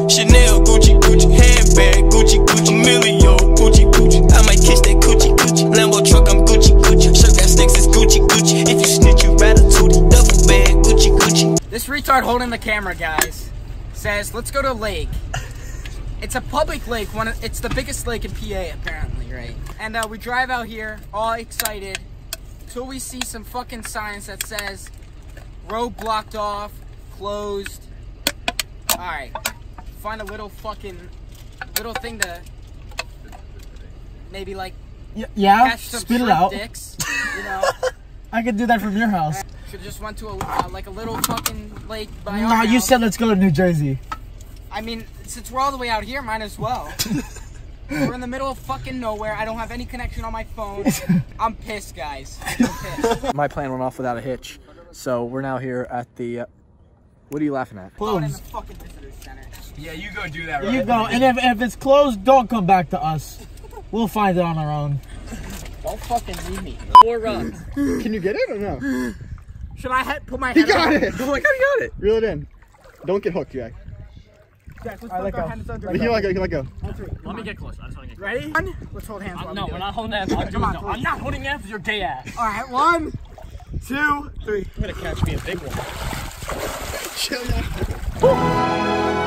Chanel, Gucci, Gucci, handbag, Gucci, Gucci, Emilio, Gucci, Gucci. I might kiss that Gucci, Gucci. Lambo truck, I'm Gucci, Gucci. Shirt got snakes, it's Gucci, Gucci. If you snitch, you ratatouille. Duffel bag, Gucci, Gucci. This retard holding the camera, guys, says, let's go to a lake. It's a public lake. It's the biggest lake in PA, apparently, right? And we drive out here, all excited, till we see some fucking signs that says, road blocked off, closed. Alright, find a little thing to maybe like catch some spit it out. Dicks, you know. I could do that from your house. Should just went to like a little fucking lake by our Nah, you house. said let's go to New Jersey. I mean, since we're all the way out here, might as well. We're in the middle of fucking nowhere. I don't have any connection on my phone. I'm pissed, guys. I'm pissed. My plan went off without a hitch, so we're now here at the. What are you laughing at? Going in the fucking visitor center. Yeah, you go do that. Right? You go, and if it's closed, don't come back to us. We'll find it on our own. Don't fucking leave me. 4 runs. Can you get it or no? Should I put my head He got it! Oh my god, you got it! Reel it in. Don't get hooked, Jack. Jack, let's let go. You can let go. Let me get close. I just want to get close. Ready? Let's hold hands. No, we're not holding hands. I'm not holding hands with your gay ass. Alright, 1, 2, 3. You're gonna catch me a big one. Chill, Jack.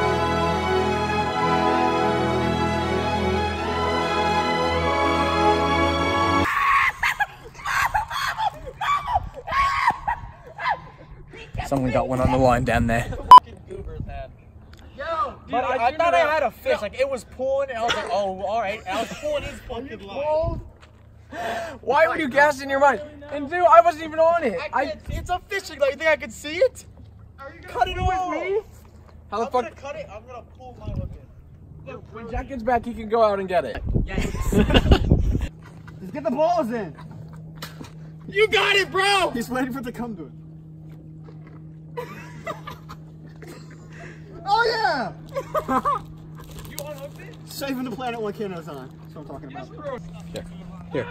Someone got one on the line down there. Yo, dude, I thought I had a fish. Like it was pulling, and I was like, oh, all right. And I was pulling his fucking line. Why were you gassing your mind? And dude, I wasn't even on it. It's a fishing line. You think I can see it? Cut it with me? How the fuck? I'm gonna cut it. I'm gonna pull my hook in. Look, when Jack gets back, he can go out and get it. Yes. Let's get the balls in. You got it, bro. He's waiting for it to come to it. Oh yeah! You unhooked it? Saving the planet one can at a time. That's what I'm talking about. Here.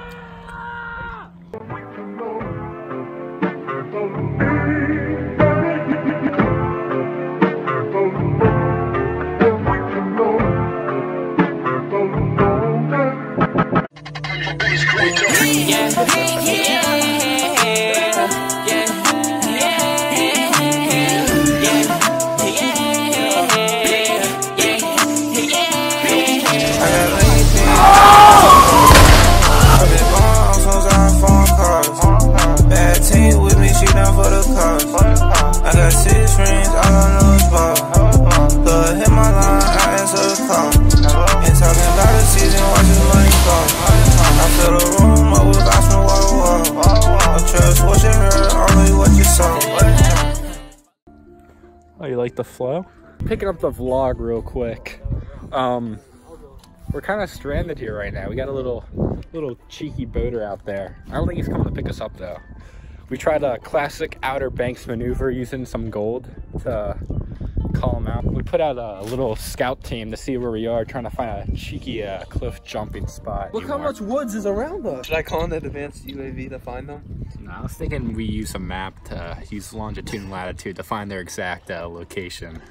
Oh, you like the flow? Picking up the vlog real quick. We're kind of stranded here right now. We got a little cheeky boater out there. I don't think he's coming to pick us up though. We tried a classic Outer Banks maneuver using some gold to call him out. We put out a little scout team to see where we are, trying to find a cheeky cliff jumping spot. Look how much woods is around us. Should I call in an advanced UAV to find them? No, I was thinking we use a map to use longitude and latitude to find their exact location.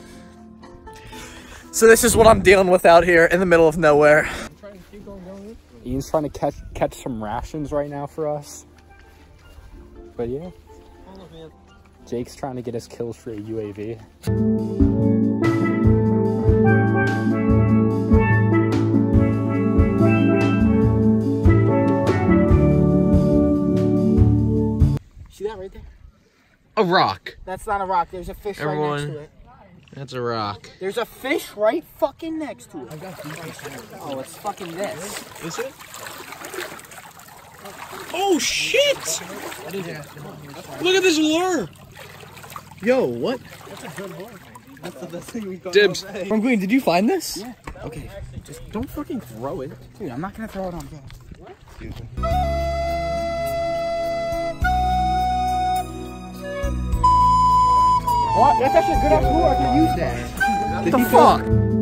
So this is what I'm dealing with out here in the middle of nowhere. Ian's trying to catch some rations right now for us. But yeah. Jake's trying to get his kills for a UAV. See that right there? A rock. That's not a rock. There's a fish right next to it. That's a rock. There's a fish right fucking next to it. Oh, it's fucking this. Is it? Oh shit! Look at this lure! Yo, what? That's a good one. That's the best thing we've got. Dibs. From Green, did you find this? Yeah. Okay, just don't fucking throw it. Dude, I'm not gonna throw it on game. What? That's actually a good ass lure. I can use that. What the fuck?